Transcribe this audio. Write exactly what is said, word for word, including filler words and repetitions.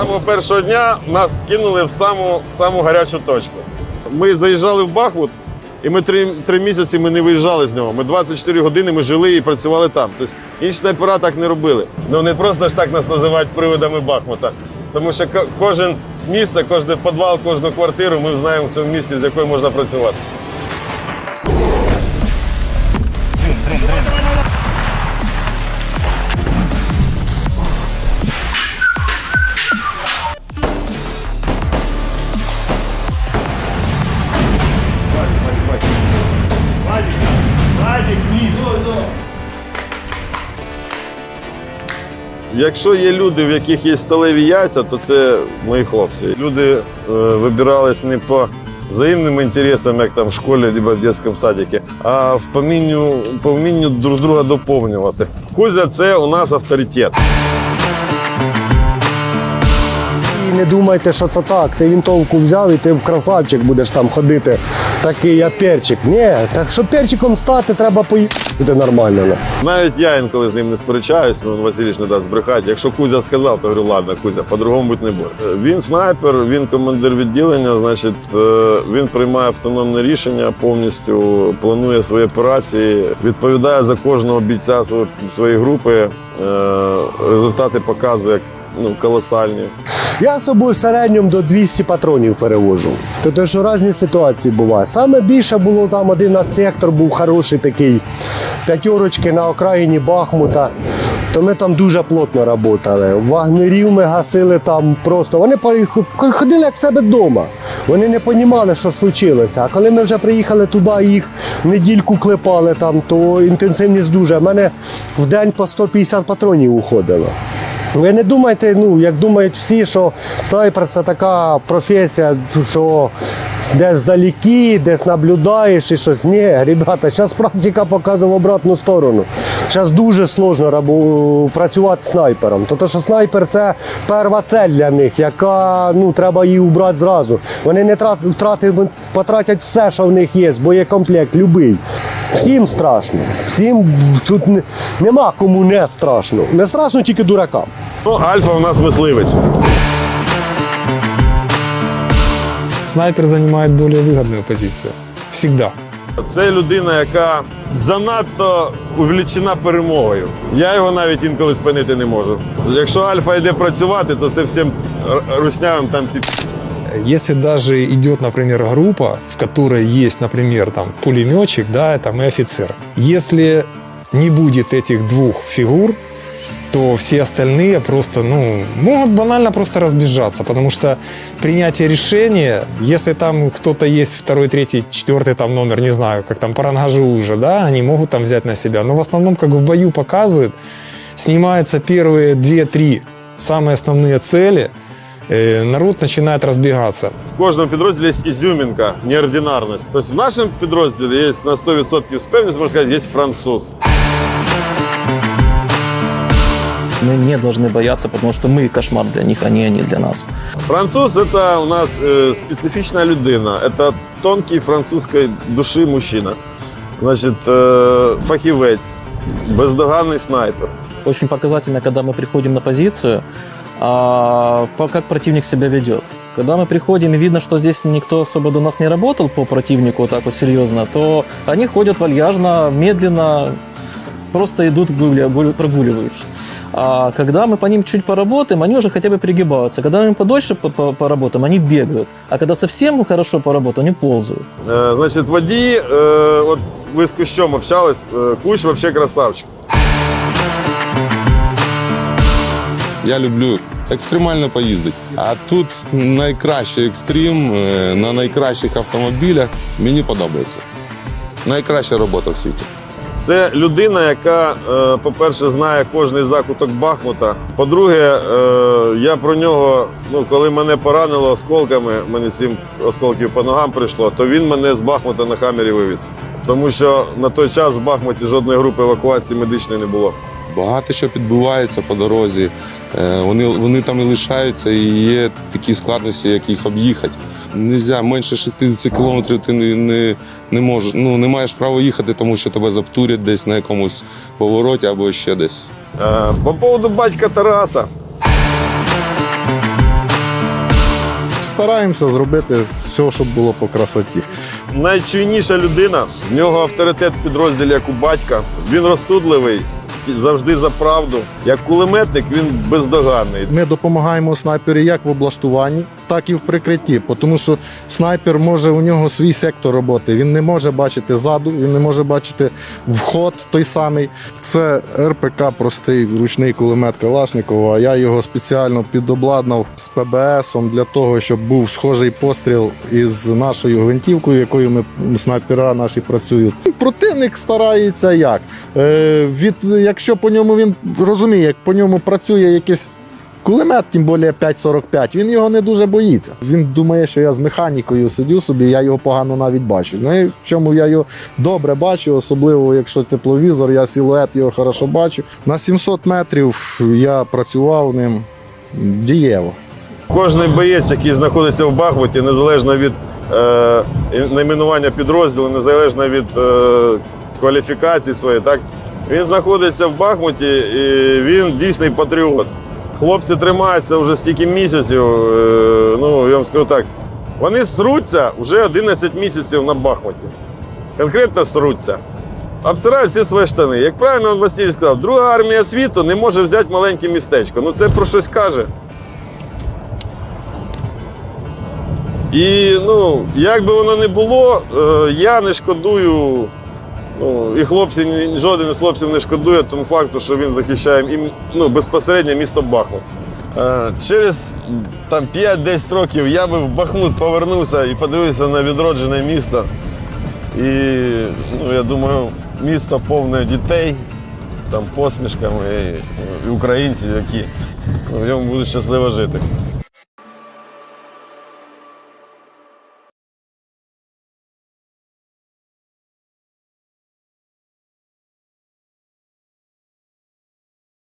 самого першого дня нас скинули в саму, саму гарячу точку. Ми заїжджали в Бахмут, і ми три, три місяці ми не виїжджали з нього. Ми двадцять чотири години ми жили і працювали там. Тобто інші снайпера так не робили. Ну не просто ж так нас називають привидами Бахмута. Тому що кожен місце, кожен підвал, кожну квартиру ми знаємо в цьому місці, з якою можна працювати. Якщо є люди, в яких є сталеві яйця, то це мої хлопці. Люди е, вибирались не по взаємним інтересам, як там в школі або в дитячому садику, а в помінню, по вмінню друг друга доповнювати. Кузя – це у нас авторитет. І не думайте, що це так. Ти винтовку взяв і ти красавчик будеш там ходити, такий я перчик. Ні, так щоб перчиком стати, треба поїхати нормально. Навіть я інколи з ним не сперечаюсь, ну, Васильович не дасть збрехати. Якщо Кузя сказав, то говорю, ладно, Кузя, по-другому бути не буде. Він снайпер, він командир відділення, значить, він приймає автономне рішення, повністю планує свої операції, відповідає за кожного бійця своєї групи, результати показує ну, колосальні. Я з собою в середньому до двохсот патронів перевожу. Тобто, що різні ситуації бувають. Саме більше було там один наш сектор, був хороший такий, п'ятерочки на окраїні Бахмута. То ми там дуже плотно працювали. Вагнерів ми гасили там просто. Вони ходили як в себе вдома. Вони не розуміли, що случилося. А коли ми вже приїхали туди, їх недільку клепали там, то інтенсивність дуже. У мене в день по сто п'ятдесят патронів уходило. Ви не думайте, ну, як думають всі, що снайпер – це така професія, що десь здалекі, десь наблюдаєш і щось. Ні, ребята, зараз практика показує в обратну сторону. Зараз дуже складно працювати снайпером. Тому що снайпер – це перша цель для них, яка, ну, треба її убрати зразу. Вони не втратять, потратять все, що в них є, боєкомплект любий. Всім страшно. Всім тут нема кому не страшно. Не страшно тільки дуракам. Ну, Альфа у нас мисливець. Снайпер займає більш вигідну позицію. Всегда. Це людина, яка занадто увлічена перемогою. Я його навіть інколи спинити не можу. Якщо Альфа йде працювати, то це всім руснявим там піпець. Если даже идет, например, группа, в которой есть, например, там пулеметчик, да, там и офицер. Если не будет этих двух фигур, то все остальные просто, ну, могут банально просто разбежаться, потому что принятие решения, если там кто-то есть второй, третий, четвертый там номер, не знаю, как там по рангажу уже, да, они могут там взять на себя, но в основном, как в бою показывают, снимаются первые две-три самые основные цели, народ начинает разбегаться. В кожному підрозділі є ізюмінка, неординарність. Тобто в нашому підрозділі є на сто відсотків впевненість, можна сказати, є француз. Мы не должны бояться, потому что мы кошмар для них, а не они для нас. Француз – это у нас э, специфичная людина. Это тонкий французской души мужчина. Значит, э, фахівець, бездоганный снайпер. Очень показательно, когда мы приходим на позицию, а, как противник себя ведет. Когда мы приходим и видно, что здесь никто особо до нас не работал по противнику так вот серьезно, то они ходят вальяжно, медленно, просто идут, прогуливаются. А когда мы по ним чуть поработаем, они уже хотя бы пригибаются. Когда мы подольше поработаем, они бегают. А когда совсем хорошо поработаем, они ползают. Э, значит, водії, э, вот вы с Кущом общались, э, Кущ вообще красавчик. Я люблю екстремально поїздити. А тут найкращий екстрим на найкращих автомобілях. Мені подобається. Найкраща робота в світі. Це людина, яка, по-перше, знає кожний закуток Бахмута. По-друге, я про нього, ну, коли мене поранило осколками, мені сім осколків по ногам прийшло, то він мене з Бахмута на Хаммері вивіз. Тому що на той час в Бахмуті жодної групи евакуації медичної не було. Багато що підбувається по дорозі, вони, вони там і лишаються, і є такі складності, як їх об'їхати. Нельзя, менше шістдесят кілометрів ти не, не, не можеш, ну, не маєш права їхати, тому що тебе заптурять десь на якомусь повороті або ще десь. По поводу батька Тараса. стараємося зробити все, щоб було по красоті. Найчуйніша людина, в нього авторитет в підрозділі як у батька. Він розсудливий, завжди за правду. Як кулеметник він бездоганний. Ми допомагаємо снайпері як в облаштуванні, так і в прикритті, тому що снайпер може, у нього свій сектор роботи. Він не може бачити ззаду, він не може бачити вход той самий. Це ер пе ка, простий ручний кулемет Калашникова. Я його спеціально підобладнав з пе бе есом для того, щоб був схожий постріл із нашою гвинтівкою, якою ми снайпера наші працюють. Противник старається як? Е, від, якщо по ньому він розуміє, як по ньому працює якийсь кулемет, тим більше п'ять сорок п'ять, він його не дуже боїться. Він думає, що я з механікою сидю собі, я його погано навіть бачу. Ну і в чому я його добре бачу, особливо якщо тепловізор, я силует його хорошо бачу. На сімсот метрів я працював ним дієво. Кожний боєць, який знаходиться в Бахмуті, незалежно від е, найменування підрозділу, незалежно від е, кваліфікації своєї, так, він знаходиться в Бахмуті і він дійсний патріот. Хлопці тримаються вже стільки місяців, е, ну, я вам скажу так, вони сруться вже одинадцять місяців на Бахмуті. Конкретно сруться. Обсирають всі свої штани. Як правильно Василь сказав, друга армія світу не може взяти маленьке містечко. Ну це про щось каже. І, ну, як би воно не було, е, я не шкодую, ну, і хлопці, жоден із хлопців не шкодує тому факту, що він захищає і, ну, безпосередньо місто Бахмут. Е, через там, п'ять-десять років я би в Бахмут повернувся і подивився на відроджене місто. І, ну, я думаю, місто повне дітей, там, посмішками, і, і українців, які в ньому будуть щасливо жити.